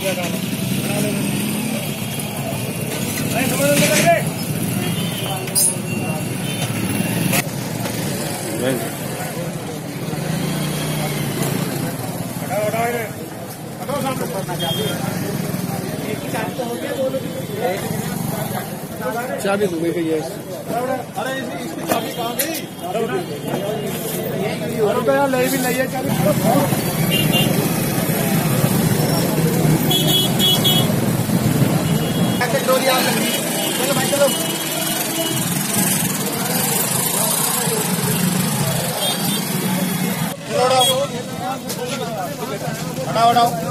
चाबी घूम गई है। अरे इसकी चाबी कहाँ गई? तो यार ले भी नहीं है चाबी। चलो भाई चलो। हटाओ हटाओ।